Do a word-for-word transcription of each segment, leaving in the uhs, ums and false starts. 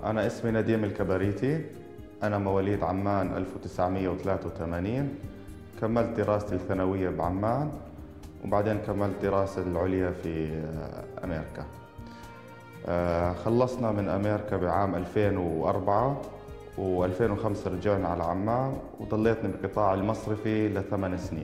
أنا اسمي نديم الكبريتي. أنا مواليد عمان ألف وتسعمئة وثلاثة وثمانين. كملت دراستي الثانوية بعمان، وبعدين كملت دراستي العليا في أمريكا. خلصنا من أمريكا بعام ألفين وأربعة، وألفين وخمسة رجعنا على عمان، وضليتني بالقطاع المصرفي لثمان سنين.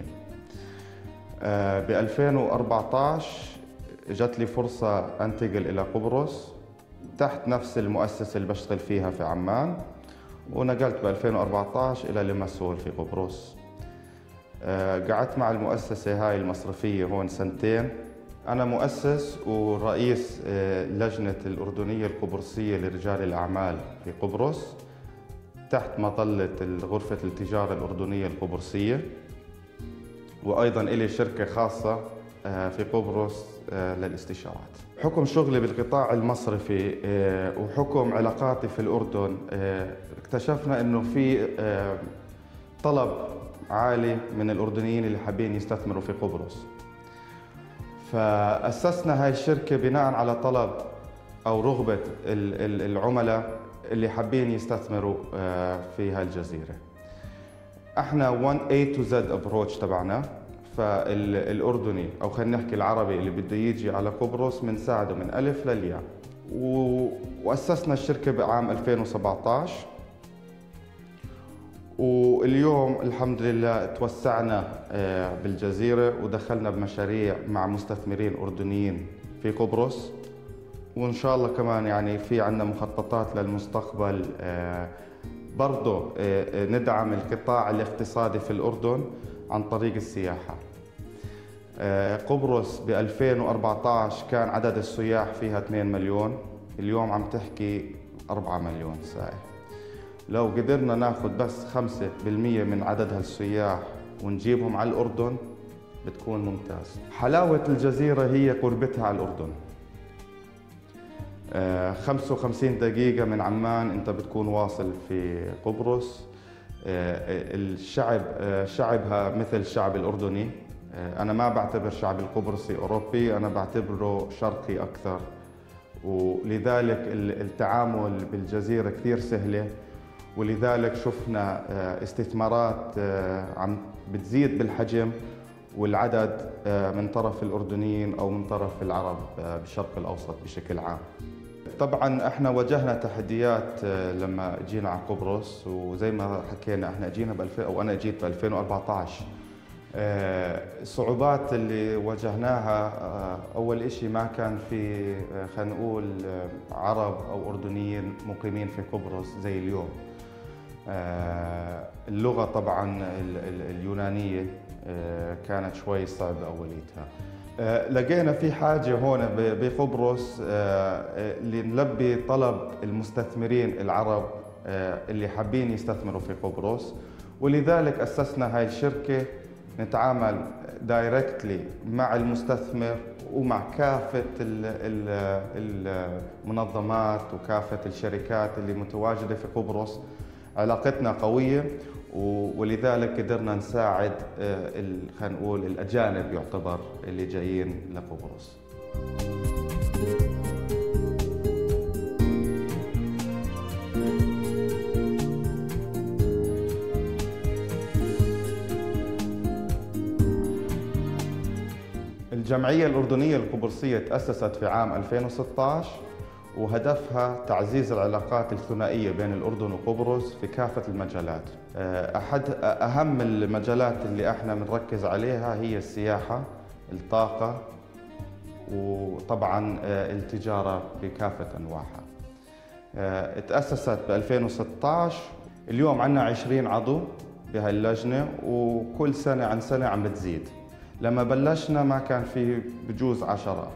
ب ألفين وأربعة عشر جت لي فرصة أنتقل إلى قبرص تحت نفس المؤسسة اللي بشتغل فيها في عمان، ونقلت ب ألفين وأربعة عشر إلى لمسول في قبرص. قعدت مع المؤسسة هاي المصرفية هون سنتين. أنا مؤسس ورئيس لجنة الأردنية القبرصية لرجال الأعمال في قبرص تحت مظلة غرفة التجارة الأردنية القبرصية، وأيضاً إلي شركة خاصة في قبرص للاستشارات. حكم شغلي بالقطاع المصرفي وحكم علاقاتي في الأردن، اكتشفنا إنه في طلب عالي من الأردنيين اللي حابين يستثمروا في قبرص، فأسسنا هاي الشركة بناء على طلب أو رغبة العملاء اللي حابين يستثمروا في هاي الجزيرة. احنا one A to Z approach تبعنا، فالأردني أو خلينا نحكي العربي اللي بده يجي على قبرص بنساعده من ألف للياء. وأسسنا الشركة بعام ألفين وسبعة عشر، واليوم الحمد لله توسعنا بالجزيرة ودخلنا بمشاريع مع مستثمرين أردنيين في قبرص، وإن شاء الله كمان يعني في عندنا مخططات للمستقبل برضه ندعم القطاع الاقتصادي في الأردن عن طريق السياحة. قبرص ب ألفين وأربعة عشر كان عدد السياح فيها اثنين مليون، اليوم عم تحكي أربعة مليون سائح. لو قدرنا ناخذ بس خمسة بالمئة من عدد هالسياح ونجيبهم على الأردن بتكون ممتاز. حلاوة الجزيرة هي قربتها على الأردن. خمسة وخمسين دقيقة من عمان أنت بتكون واصل في قبرص. الشعب شعبها مثل الشعب الأردني. أنا ما بعتبر شعب القبرصي أوروبي، أنا بعتبره شرقي أكثر، ولذلك التعامل بالجزيرة كثير سهلة، ولذلك شفنا استثمارات عم بتزيد بالحجم والعدد من طرف الأردنيين أو من طرف العرب بالشرق الأوسط بشكل عام. طبعا احنا واجهنا تحديات لما جينا على قبرص، وزي ما حكينا احنا جينا ب او انا جيت ب ألفين وأربعة عشر. الصعوبات اللي واجهناها اول اشي ما كان في خلينا نقول عرب او اردنيين مقيمين في قبرص زي اليوم. اللغة طبعا اليونانية كانت شوي صعبة اوليتها. لقينا في حاجة هون بقبرص لنلبي طلب المستثمرين العرب اللي حابين يستثمروا في قبرص، ولذلك أسسنا هاي الشركة نتعامل دايركتلي مع المستثمر ومع كافة المنظمات وكافة الشركات اللي متواجدة في قبرص. علاقتنا قوية، ولذلك قدرنا نساعد خلينا نقول الأجانب يعتبر اللي جايين لقبرص. الجمعية الأردنية القبرصية تأسست في عام ألفين وستة عشر، وهدفها تعزيز العلاقات الثنائية بين الأردن وقبرص في كافة المجالات. أحد أهم المجالات اللي احنا بنركز عليها هي السياحة، الطاقة، وطبعا التجارة بكافة أنواعها. تأسست ب ألفين وستة عشر، اليوم عندنا عشرين عضو بهاي اللجنة، وكل سنة عن سنة عم بتزيد. لما بلشنا ما كان في بجوز عشرات،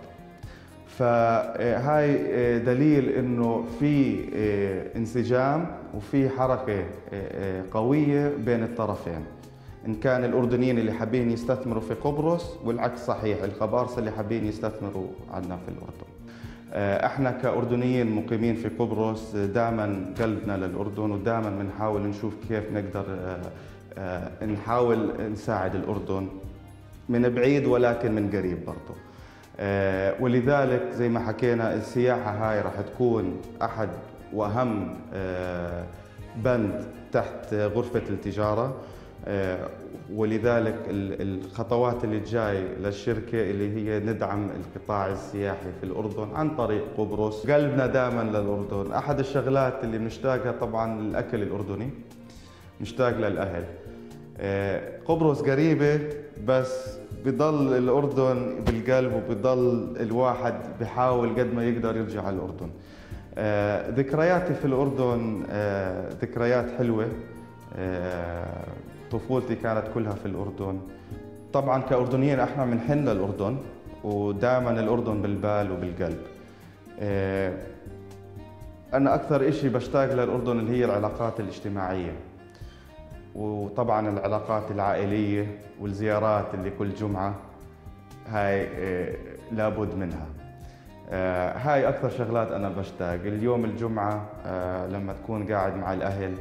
فهاي دليل انه في انسجام وفي حركة قوية بين الطرفين، ان كان الاردنيين اللي حابين يستثمروا في قبرص، والعكس صحيح، القبارصة اللي حابين يستثمروا عندنا في الأردن. احنا كأردنيين مقيمين في قبرص دائما قلبنا للأردن، ودائما بنحاول نشوف كيف نقدر نحاول نساعد الأردن من بعيد ولكن من قريب برضه. ولذلك زي ما حكينا السياحة هاي راح تكون أحد وأهم آه، بند تحت غرفة التجارة. آه، ولذلك الخطوات اللي جاي للشركة اللي هي ندعم القطاع السياحي في الأردن عن طريق قبرص. قلبنا دائما للأردن. أحد الشغلات اللي بنشتاقها طبعا الأكل الأردني، نشتاق للأهل. آه، قبرص قريبة بس بضل الأردن بالقلب، وبضل الواحد بحاول قد ما يقدر يرجع على الأردن. آه، ذكرياتي في الأردن آه، ذكريات حلوة. آه، طفولتي كانت كلها في الأردن. طبعا كأردنيين احنا بنحن للأردن، ودائما الأردن بالبال وبالقلب. آه، أنا أكثر إشي بشتاق للأردن اللي هي العلاقات الاجتماعية، وطبعا العلاقات العائلية والزيارات اللي كل جمعة هاي آه، لابد منها. آه، هاي أكثر شغلات أنا بشتاق. اليوم الجمعة آه، لما تكون قاعد مع الأهل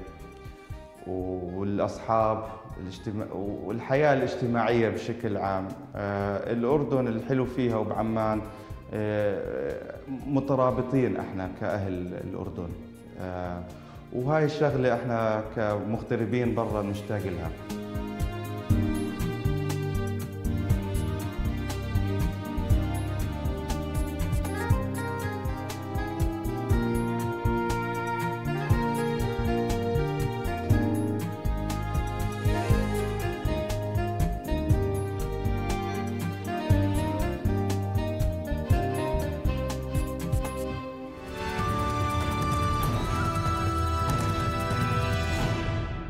والأصحاب الاجتماع والحياة الاجتماعية بشكل عام. آه، الأردن الحلو فيها وبعمان آه، مترابطين احنا كأهل الأردن. آه، وهاي الشغلة احنا كمغتربين برا نشتاق لها.